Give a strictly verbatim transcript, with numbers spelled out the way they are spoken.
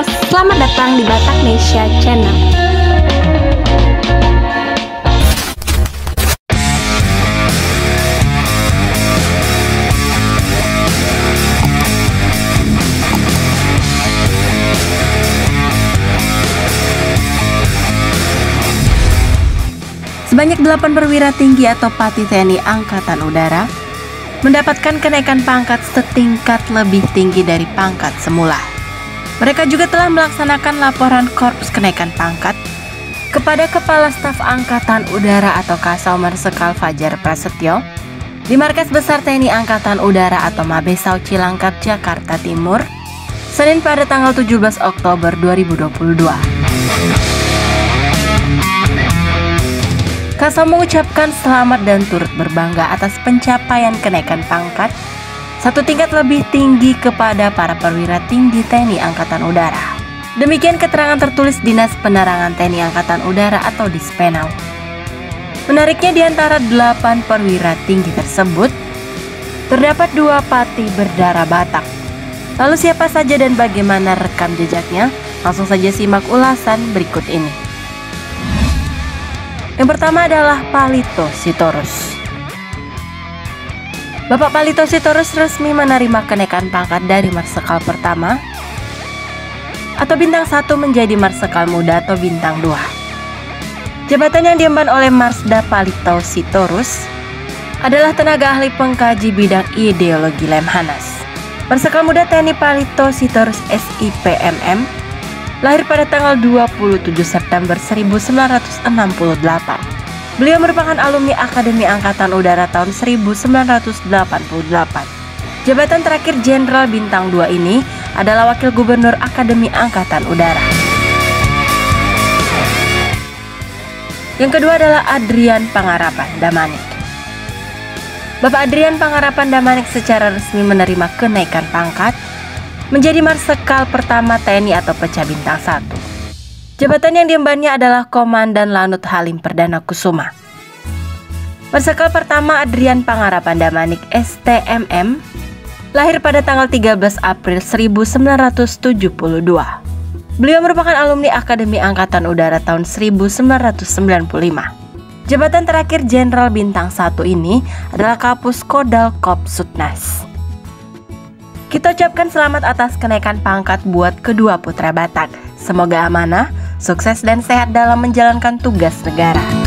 selamat datang di Bataknesia Channel. Sebanyak delapan perwira tinggi atau Pati T N I Angkatan Udara mendapatkan kenaikan pangkat setingkat lebih tinggi dari pangkat semula. Mereka juga telah melaksanakan laporan korps kenaikan pangkat kepada Kepala Staf Angkatan Udara atau Kasau Marsikal Fajar Prasetyo di Markas Besar T N I Angkatan Udara atau Mabesau Cilangkap, Jakarta Timur, Senin pada tanggal tujuh belas Oktober dua ribu dua puluh dua. Kasau mengucapkan selamat dan turut berbangga atas pencapaian kenaikan pangkat satu tingkat lebih tinggi kepada para perwira tinggi T N I Angkatan Udara. Demikian keterangan tertulis Dinas Penerangan T N I Angkatan Udara atau Dispenau. Menariknya, di antara delapan perwira tinggi tersebut terdapat dua Pati berdarah Batak. Lalu siapa saja dan bagaimana rekam jejaknya? Langsung saja simak ulasan berikut ini. Yang pertama adalah Palito Sitorus. Bapak Palito Sitorus resmi menerima kenaikan pangkat dari Marsikal pertama atau bintang satu menjadi Marsikal muda atau bintang dua. Jabatan yang diemban oleh Marsda Palito Sitorus adalah tenaga ahli pengkaji bidang ideologi Lemhanas. Marsikal muda T N I Palito Sitorus S I P M M lahir pada tanggal dua puluh tujuh September seribu sembilan ratus enam puluh delapan. Beliau merupakan alumni Akademi Angkatan Udara tahun seribu sembilan ratus delapan puluh delapan. Jabatan terakhir Jenderal Bintang dua ini adalah Wakil Gubernur Akademi Angkatan Udara. Yang kedua adalah Adrian Pangarapan Damanik. Bapak Adrian Pangarapan Damanik secara resmi menerima kenaikan pangkat menjadi Marsikal pertama T N I atau Pecah Bintang satu. Jabatan yang diembannya adalah Komandan Lanut Halim Perdana Kusuma. Marsikal pertama Adrian Pangarapan Damanik S T M M lahir pada tanggal tiga belas April seribu sembilan ratus tujuh puluh dua. Beliau merupakan alumni Akademi Angkatan Udara tahun seribu sembilan ratus sembilan puluh lima. Jabatan terakhir Jenderal Bintang satu ini adalah Kapus Kodal Kopsutnas. Kita ucapkan selamat atas kenaikan pangkat buat kedua putra Batak. Semoga amanah, sukses dan sehat dalam menjalankan tugas negara.